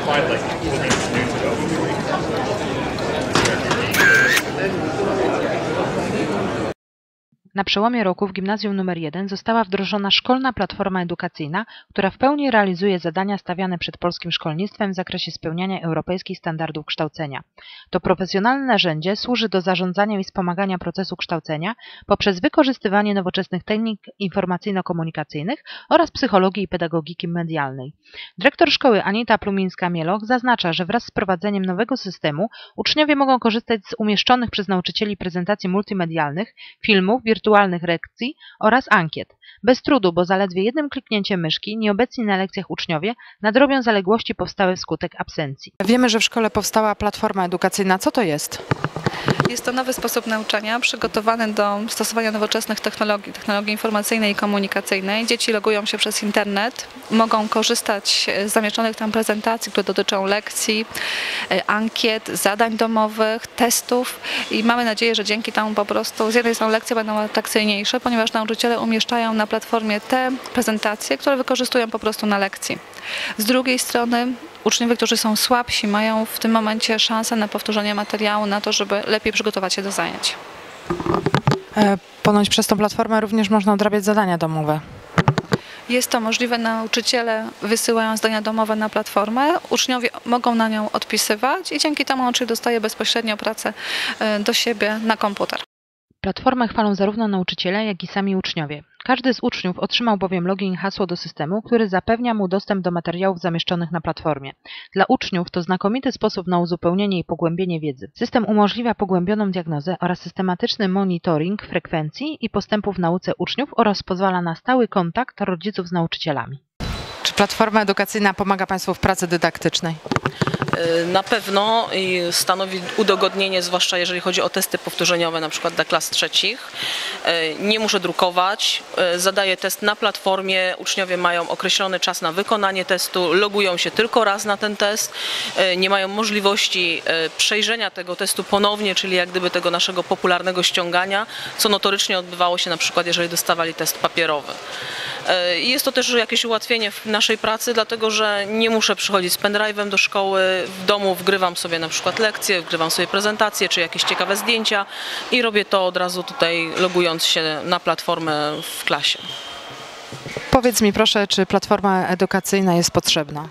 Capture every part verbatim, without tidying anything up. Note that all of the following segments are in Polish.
applied like four minutes ago. Na przełomie roku w Gimnazjum numer jeden została wdrożona szkolna platforma edukacyjna, która w pełni realizuje zadania stawiane przed polskim szkolnictwem w zakresie spełniania europejskich standardów kształcenia. To profesjonalne narzędzie służy do zarządzania i wspomagania procesu kształcenia poprzez wykorzystywanie nowoczesnych technik informacyjno-komunikacyjnych oraz psychologii i pedagogiki medialnej. Dyrektor szkoły Anita Plumińska-Mieloch zaznacza, że wraz z wprowadzeniem nowego systemu uczniowie mogą korzystać z umieszczonych przez nauczycieli prezentacji multimedialnych, filmów, wirtualnych lekcji oraz ankiet. Bez trudu, bo zaledwie jednym kliknięciem myszki nieobecni na lekcjach uczniowie nadrobią zaległości powstałe wskutek absencji. Wiemy, że w szkole powstała platforma edukacyjna. Co to jest? Jest to nowy sposób nauczania przygotowany do stosowania nowoczesnych technologii, technologii informacyjnej i komunikacyjnej. Dzieci logują się przez internet, mogą korzystać z zamieszczonych tam prezentacji, które dotyczą lekcji, ankiet, zadań domowych, testów i mamy nadzieję, że dzięki temu po prostu z jednej strony lekcje będą atrakcyjniejsze, ponieważ nauczyciele umieszczają na platformie te prezentacje, które wykorzystują po prostu na lekcji. Z drugiej strony uczniowie, którzy są słabsi, mają w tym momencie szansę na powtórzenie materiału, na to, żeby lepiej przygotować się do zajęć. Ponoć przez tą platformę również można odrabiać zadania domowe. Jest to możliwe, nauczyciele wysyłają zadania domowe na platformę, uczniowie mogą na nią odpisywać i dzięki temu nauczyciel dostaje bezpośrednio pracę do siebie na komputer. Platformę chwalą zarówno nauczyciele, jak i sami uczniowie. Każdy z uczniów otrzymał bowiem login i hasło do systemu, który zapewnia mu dostęp do materiałów zamieszczonych na platformie. Dla uczniów to znakomity sposób na uzupełnienie i pogłębienie wiedzy. System umożliwia pogłębioną diagnozę oraz systematyczny monitoring frekwencji i postępów w nauce uczniów oraz pozwala na stały kontakt rodziców z nauczycielami. Czy platforma edukacyjna pomaga Państwu w pracy dydaktycznej? Na pewno stanowi udogodnienie, zwłaszcza jeżeli chodzi o testy powtórzeniowe, na przykład dla klas trzecich. Nie muszę drukować, zadaję test na platformie, uczniowie mają określony czas na wykonanie testu, logują się tylko raz na ten test, nie mają możliwości przejrzenia tego testu ponownie, czyli jak gdyby tego naszego popularnego ściągania, co notorycznie odbywało się na przykład, jeżeli dostawali test papierowy. Jest to też jakieś ułatwienie w naszej pracy, dlatego że nie muszę przychodzić z pendrive'em do szkoły, w domu wgrywam sobie na przykład lekcje, wgrywam sobie prezentacje czy jakieś ciekawe zdjęcia i robię to od razu tutaj logując się na platformę w klasie. Powiedz mi proszę, czy platforma edukacyjna jest potrzebna?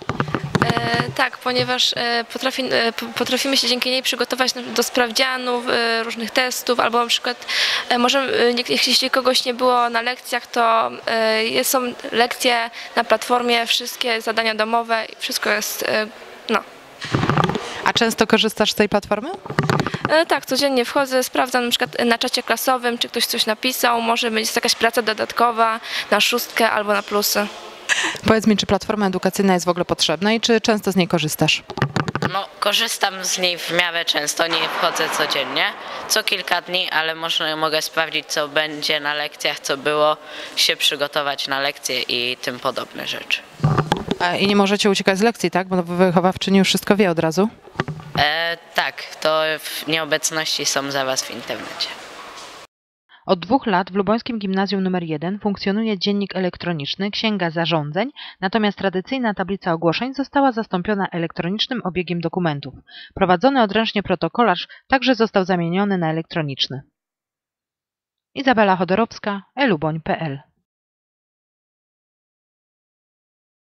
Tak, ponieważ potrafi, potrafimy się dzięki niej przygotować do sprawdzianów, różnych testów, albo na przykład możemy, jeśli kogoś nie było na lekcjach, to są lekcje na platformie, wszystkie zadania domowe, wszystko jest, no. A często korzystasz z tej platformy? Tak, codziennie wchodzę, sprawdzam na przykład na czacie klasowym, czy ktoś coś napisał, może być jakaś praca dodatkowa na szóstkę albo na plusy. Powiedz mi, czy platforma edukacyjna jest w ogóle potrzebna i czy często z niej korzystasz? No, korzystam z niej w miarę często, nie wchodzę codziennie, co kilka dni, ale może, mogę sprawdzić, co będzie na lekcjach, co było, się przygotować na lekcje i tym podobne rzeczy. I nie możecie uciekać z lekcji, tak? Bo wychowawczyni już wszystko wie od razu? E, tak, to w nieobecności są za Was w internecie. Od dwóch lat w Lubońskim Gimnazjum numer jeden funkcjonuje dziennik elektroniczny, księga zarządzeń, natomiast tradycyjna tablica ogłoszeń została zastąpiona elektronicznym obiegiem dokumentów. Prowadzony odręcznie protokolarz także został zamieniony na elektroniczny. Izabela Chodorowska, eluboń kropka pe el